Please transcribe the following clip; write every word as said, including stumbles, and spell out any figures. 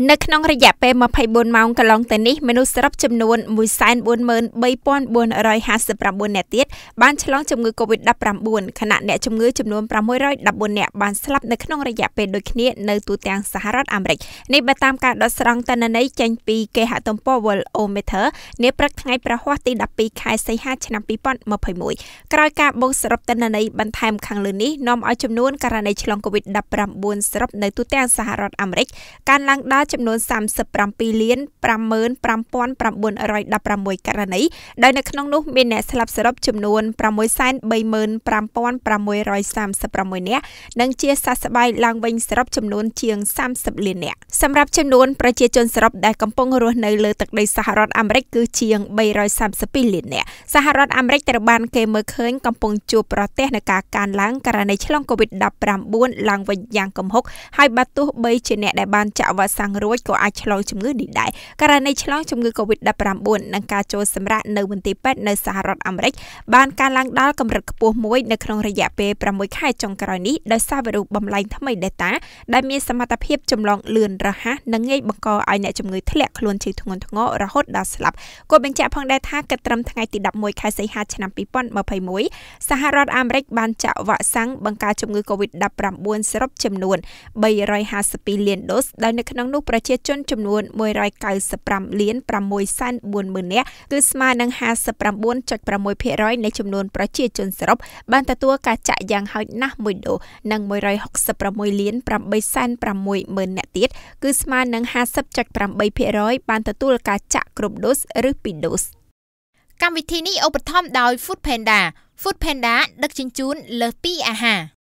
នៅក្នុងរយៈពេលម្ភៃបួនម៉ោងកន្លងទៅនេះមនុស្សសរុបចំនួនមួយសែនបួនម៉ឺនបីពាន់បួនរយហាសិបប្រាំបួននាក់ទៀតបានឆ្លងជំងឺ កូវីដ ដប់ប្រាំបួន ខណៈអ្នកជំងឺចំនួនប្រាំមួយរយដប់បួននាក់បានស្លាប់នៅក្នុងរយៈពេលដូចគ្នានៅទូទាំងសហរដ្ឋអាមេរិកនេះបើតាមការដកស្រង់ទិន្នន័យចេញពីគេហទំព័រ ដ-១ថ នាព្រឹកថ្ងៃប្រហ័សទីដប់ពីរខែសីហាឆ្នាំពីរពាន់ម្ភៃមួយក្រោយការបូកសរុបទិន្នន័យបន្ថែមខាងលើនេះនាំឲ្យចំនួនករណីឆ្លង កូវីដ ដប់ប្រាំបួន សរុបនៅទូទាំងសហរដ្ឋអាមេរិកកើនឡើងដល់ចំនួនសាមសិបប្រាំពីរលានប្រាំម៉ឺនប្រាំពាន់ប្រាំបួនរយដប់ប្រាំមួយករណីដោយនៅក្នុងនោះមានអ្នកស្លាប់សរុបចំនួនប្រាំមួយសែនបីម៉ឺនប្រាំពាន់ប្រាំមួយរយសាមសិបប្រាំមួយនាក់និងជាសះស្បើយឡើងវិញសរុបចំនួនជាងសាមសិបលាននាក់សម្រាប់ចំនួនប្រជាជនសរុបដែលកំពុងរស់នៅលើទឹកដីសហរដ្ឋអាមេរិកគឺជាងបីរយសាមសិបពីរលាននាក់សហរដ្ឋអាមេរិកត្រូវបានគេមើលឃើញកំពុងជួបប្រទះនឹងការកើនឡើងករណីឆ្លង កូវីដ ដប់ប្រាំបួន ឡើងវិញយ៉ាងគំហុកហើយបើទោះបីជាអ្នកដែលបានចាក់វ៉ាក់សាំងរួចក៏អាចឆ្លងជំងឺនេះដែរករណីឆ្លងជំងឺ កូវីដ ដប់ប្រាំបួន និងការចូលសម្រាកនៅមន្ទីរពេទ្យនៅសហរដ្ឋអាមេរិកបានកើនឡើងដល់កម្រិតខ្ពស់មួយនៅក្នុងរយៈពេលប្រាំមួយខែចុងក្រោយនេះដោយសារវីរុសបំលែងថ្មី Delta ដែលមានសមត្ថភាពចម្លងលឿនរហ័សនិងងាយបង្កឲ្យអ្នកជំងឺធ្លាក់ខ្លួនជាធ្ងន់ធ្ងររហូតដល់ស្លាប់គួរបញ្ជាក់ផងដែរថាគិតត្រឹមថ្ងៃទីដប់មួយខែសីហាឆ្នាំពីរពាន់ម្ភៃមួយសហរដ្ឋអាមេរិកបានចាក់វ៉ាក់សាំងបង្ការជំងឺ កូវីដ ដប់ប្រាំបួន សរុបចំនួនបីរយហាសិបពីរលានដូសដោយនៅក្នុងនោះប្រជាជនចំនួនមួយរយកៅសិបប្រាំលានប្រាំមួយសែនបួនម៉ឺននាក់គឺស្មើនឹងហាសិបប្រាំបួនចុចប្រាំមួយភាគរយនៃចំនួនប្រជាជនសរុបបានទទួលការចាក់យ៉ាងហោចណាស់មួយដូសនិងមួយរយហុកសិបប្រាំមួយលានប្រាំបីសែនប្រាំមួយម៉ឺននាក់ទៀតគឺស្មើនឹងហាសិបចុចប្រាំបីភាគរយបានទទួលការចាក់គ្រប់ដូសឬពីរដូសកម្មវិធីនេះឧបត្ថម្ភដោយ Food Panda Food Panda ដឹកជញ្ជូនលើសពីអាហារ